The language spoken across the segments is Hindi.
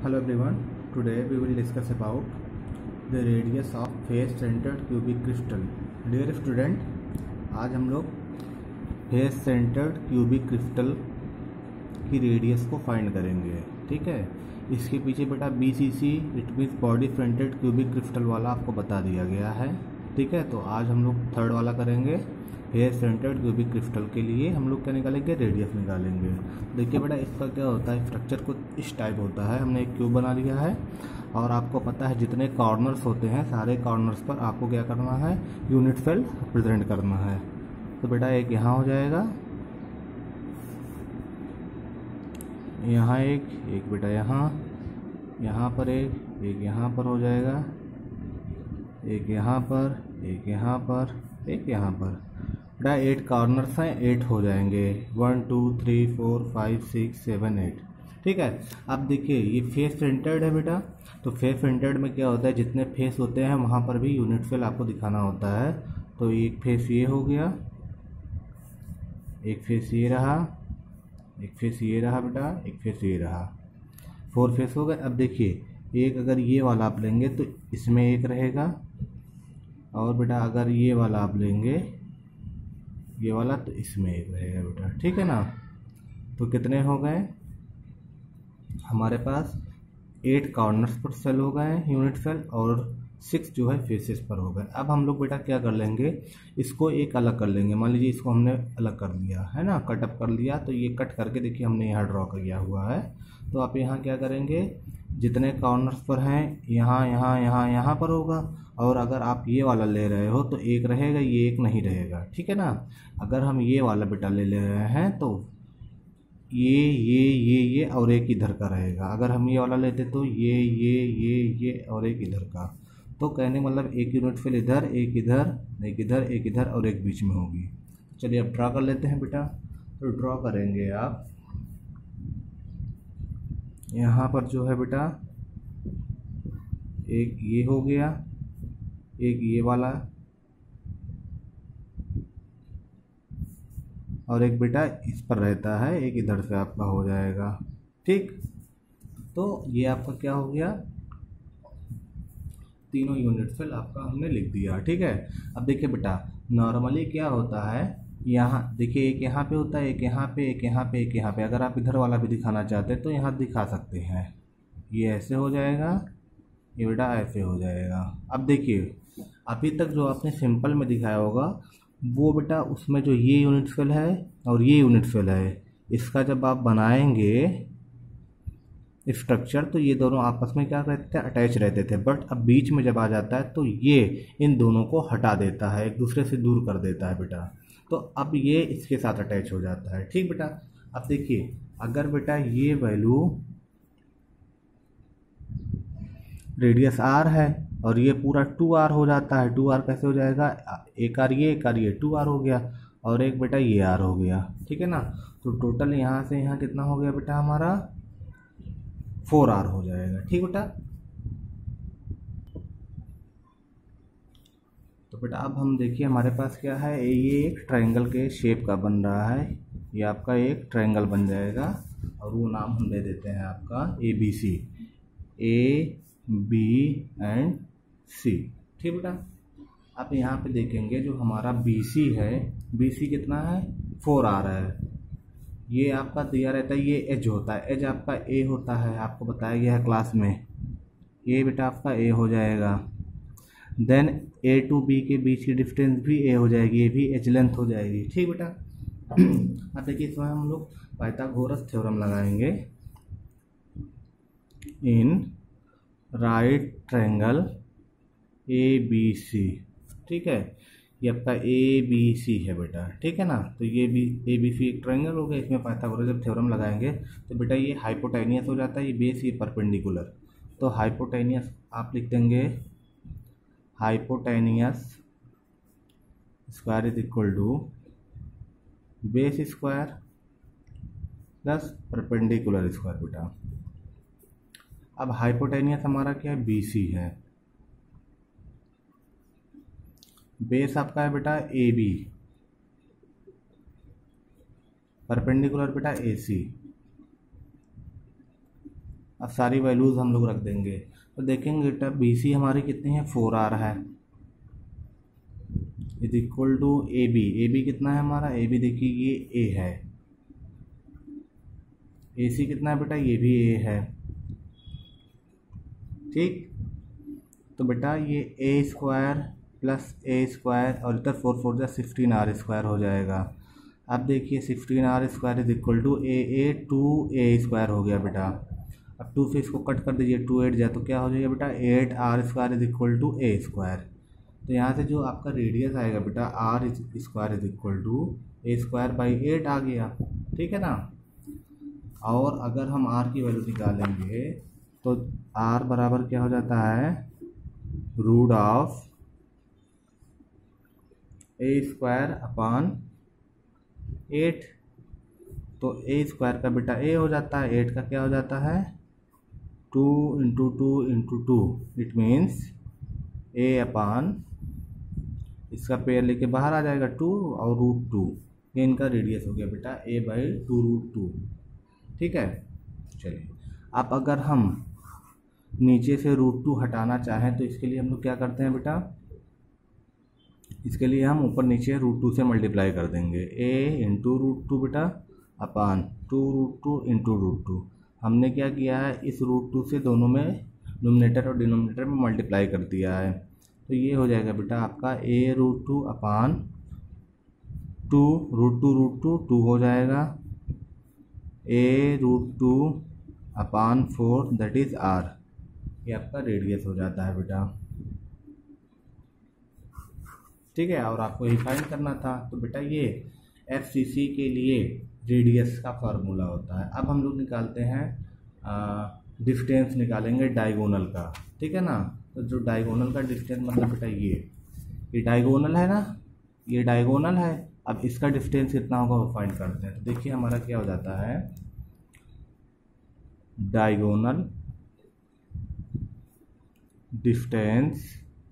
Hello everyone, today we will discuss about the radius of face centered cubic crystal. Dear student, आज हम लोग फेस सेंटर्ड क्यूबिक क्रिस्टल की रेडियस को फाइंड करेंगे। ठीक है, इसके पीछे बेटा BCC it means body fronted cubic crystal वाला आपको बता दिया गया है। ठीक है, तो आज हम लोग थर्ड वाला करेंगे। फेस सेंटर्ड क्यूबिक क्रिस्टल के लिए हम लोग क्या निकालेंगे, रेडियस निकालेंगे। देखिए बेटा, इसका क्या होता है, स्ट्रक्चर कुछ इस टाइप होता है। हमने एक क्यूब बना लिया है और आपको पता है जितने कॉर्नर्स होते हैं सारे कॉर्नर्स पर आपको क्या करना है, यूनिट सेल रिप्रेजेंट करना है। तो बेटा एक यहाँ हो जाएगा, यहाँ एक बेटा यहाँ पर एक यहाँ पर हो जाएगा, एक यहाँ पर, एक यहाँ पर, एक यहाँ पर। बेटा 8 कॉर्नर्स हैं, 8 हो जाएंगे, 1 2 3 4 5 6 7 8। ठीक है, अब देखिए ये फेस सेंटर्ड है बेटा, तो फेस सेंटर्ड में क्या होता है, जितने फेस होते हैं वहाँ पर भी यूनिट सेल आपको दिखाना होता है। तो एक फेस ये हो गया, एक फेस ये रहा, एक फेस ये रहा बेटा, एक फेस ये रहा, 4 फेस हो गए। अब देखिए एक अगर ये वाला आप लेंगे तो इसमें एक रहेगा, और बेटा अगर ये वाला आप लेंगे ये वाला तो इसमें एक रहेगा बेटा। ठीक है ना, तो कितने हो गए हमारे पास, 8 कॉर्नर्स पर सेल हो गए यूनिट सेल, और 6 जो है फेसेस पर हो गए। अब हम लोग बेटा क्या कर लेंगे, इसको एक अलग कर लेंगे। मान लीजिए इसको हमने अलग कर लिया है ना, कट अप कर लिया, तो ये कट करके देखिए हमने यहाँ ड्रॉ किया हुआ है। तो आप यहाँ क्या करेंगे, जितने कॉर्नर्स पर हैं यहाँ यहाँ यहाँ यहाँ पर होगा, और अगर आप ये वाला ले रहे हो तो एक रहेगा, ये एक नहीं रहेगा। ठीक है ना, अगर हम ये वाला बेटा ले रहे हैं तो ये और एक इधर का रहेगा। अगर हम ये वाला लेते तो ये और एक इधर का। तो कहने मतलब एक यूनिट फिल इधर, एक इधर, एक इधर, एक इधर और एक बीच में होगी। चलिए अब ड्रा कर लेते हैं बेटा। तो ड्रॉ करेंगे आप यहाँ पर जो है बेटा, एक ये हो गया, एक ये वाला, और एक बेटा इस पर रहता है, एक इधर से आपका हो जाएगा। ठीक, तो ये आपका क्या हो गया, तीनों यूनिट सेल आपका हमने लिख दिया। ठीक है, अब देखिए बेटा नॉर्मली क्या होता है, यहाँ देखिए एक यहाँ पे होता है, एक यहाँ पे, एक यहाँ पे, एक यहाँ पे। अगर आप इधर वाला भी दिखाना चाहते हैं तो यहाँ दिखा सकते हैं। ये ऐसे हो जाएगा, ये बेटा ऐसे हो जाएगा। अब देखिए अभी तक जो आपने सिंपल में दिखाया होगा वो बेटा, उसमें जो ये यूनिट सेल है और ये यूनिट सेल है, इसका जब आप बनाएंगे स्ट्रक्चर तो ये दोनों आपस में क्या रहते थे, अटैच रहते थे। बट अब बीच में जब आ जाता है तो ये इन दोनों को हटा देता है, एक दूसरे से दूर कर देता है बेटा। तो अब ये इसके साथ अटैच हो जाता है। ठीक बेटा, अब देखिए अगर बेटा ये वैल्यू रेडियस r है और ये पूरा 2r हो जाता है, 2r कैसे हो जाएगा, एक r ये 2r हो गया, और एक बेटा ये r हो गया। ठीक है ना, तो टोटल यहाँ से यहाँ कितना हो गया बेटा, हमारा 4r हो जाएगा। ठीक बेटा, तो बेटा अब हम देखिए हमारे पास क्या है, ये एक ट्रायंगल के शेप का बन रहा है। ये आपका एक ट्रायंगल बन जाएगा, और वो नाम हम दे देते हैं आपका ABC, A B and C। ठीक बेटा, आप यहाँ पे देखेंगे जो हमारा BC है, BC कितना है, 4r है। ये आपका दिया रहता है, ये एज होता है, एज आपका A होता है, आपको बताया गया है क्लास में। ये बेटा आपका A हो जाएगा, देन A टू B के बीच की डिस्टेंस भी A हो जाएगी, ये भी एज लेंथ हो जाएगी। ठीक बेटा, अब देखिए इसमें हम लोग पाइथागोरस थ्योरम लगाएंगे। इन राइट ट्रायंगल ABC, ठीक है, ये आपका ABC है बेटा। ठीक है ना, तो ये भी ABC एक ट्रायंगल हो गया, इसमें पाइथागोरस जब थ्योरम लगाएंगे तो बेटा ये हाइपोटेनियस हो जाता है, ये बेस, ये परपेंडिकुलर। तो हाइपोटेनियस आप लिख देंगे, hypotenuse square is equal to base square plus perpendicular square बेटा। अब हाइपोटेनियस हमारा क्या है, BC है, बेस आपका है बेटा AB, परपेंडिकुलर बेटा AC। अब सारी वैल्यूज़ हम लोग रख देंगे तो देखेंगे बेटा बी सी हमारी कितनी है 4R है is equal to a b कितना है हमारा ए बी देखिए ये ए है ए सी कितना है बेटा ये भी ए है ठीक। तो बेटा ये a square plus a square और इधर 4 4 जा 16R स्क्वायर हो जाएगा। अब देखिए 16R square is equal to a 2A square हो गया बेटा। अब 2 से इसको कट कर दीजिए 2 8 जाए तो क्या हो जाएगा बेटा 8R square is equal to a square. तो यहाँ से जो आपका रेडियस आएगा बेटा r square is equal to a square by 8 आ गया ठीक है ना। और अगर हम आर की वैल्यू निकालेंगे तो आर बराबर क्या हो जाता है root of a square upon 8। तो ए स्क्वायर का बेटा ए हो जाता है 8 का क्या हो जाता है 2 into 2 into 2 it means a upon इसका पेयर लेके बाहर आ जाएगा 2 और रूट 2 ये इनका रेडियस हो गया बेटा ए बाई 2 रूट 2 ठीक है। चलिए अब अगर हम नीचे से रूट 2 हटाना चाहें तो इसके लिए हम लोग क्या करते हैं बेटा इसके लिए हम ऊपर नीचे रूट 2 से मल्टीप्लाई कर देंगे ए इंटू रूट 2 बेटा अपान 2 रूट 2 इंटू रूट 2। हमने क्या किया है इस रूट 2 से दोनों में नोमिनेटर और डिनोमिनेटर में मल्टीप्लाई कर दिया है तो ये हो जाएगा बेटा आपका ए रूट 2 अपान 2 रूट 2 हो जाएगा a root 2 upon 4 that is r. ये आपका रेडियस हो जाता है बेटा ठीक है। और आपको ही फाइंड करना था तो बेटा ये FCC के लिए रेडियस का फार्मूला होता है। अब हम लोग निकालते हैं डिस्टेंस निकालेंगे डायगोनल का ठीक है ना। तो जो डायगोनल का डिस्टेंस मतलब बेटा ये डायगोनल है ना ये डायगोनल है। अब इसका डिस्टेंस कितना होगा वो फाइंड करते हैं। तो देखिए हमारा क्या हो जाता है diagonal distance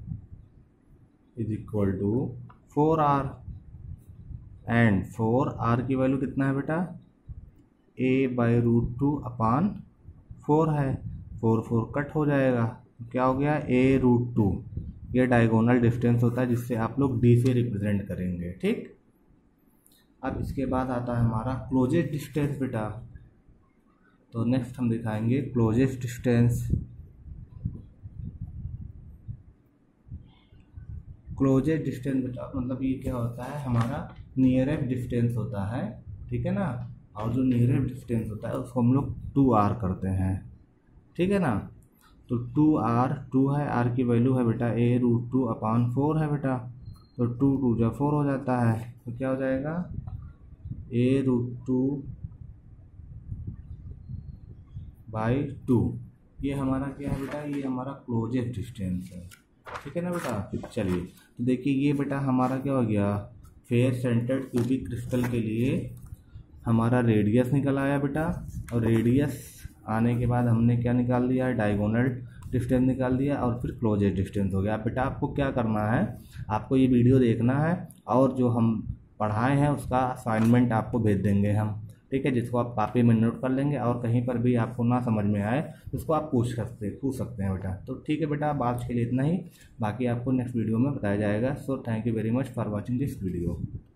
is equal to 4R and 4R की वैल्यू कितना है बेटा a बाई रूट 2 अपान 4 है 4 4 कट हो जाएगा तो क्या हो गया a रूट 2। ये डायगोनल डिस्टेंस होता है जिससे आप लोग d से रिप्रेजेंट करेंगे ठीक। अब इसके बाद आता है हमारा क्लोजेस्ट डिस्टेंस बेटा। तो नेक्स्ट हम दिखाएंगे क्लोजेस्ट डिस्टेंस। क्लोजेस्ट डिस्टेंस बेटा मतलब ये क्या होता है हमारा नियरेस्ट डिस्टेंस होता है ठीक है ना। और जो नियरेस्ट डिस्टेंस होता है उसको हम लोग 2R करते हैं ठीक है ना। तो 2 है R की वैल्यू है बेटा ए रूट 2 अपान 4 है बेटा। तो 2 2 जा 4 हो जाता है तो क्या हो जाएगा ए रूट 2 बाई 2। ये हमारा क्या है बेटा ये हमारा क्लोजेस्ट डिस्टेंस है ठीक है ना बेटा। चलिए तो देखिए ये बेटा हमारा क्या हो गया फेयर सेंटर्ड क्यूबिक क्रिस्टल के लिए हमारा रेडियस निकल आया बेटा। और रेडियस आने के बाद हमने क्या निकाल दिया डायगोनल डिस्टेंस निकाल दिया और फिर क्लोजेस्ट डिस्टेंस हो गया। बेटा आपको क्या करना है आपको ये वीडियो देखना है और जो हम पढ़ाए हैं उसका असाइनमेंट आपको भेज देंगे हम ठीक है जिसको आप कॉपी में नोट कर लेंगे और कहीं पर भी आपको ना समझ में आए उसको आप पूछ सकते हैं बेटा। तो ठीक है बेटा अब आज के लिए इतना ही बाकी आपको नेक्स्ट वीडियो में बताया जाएगा। So thank you very much for watching this video.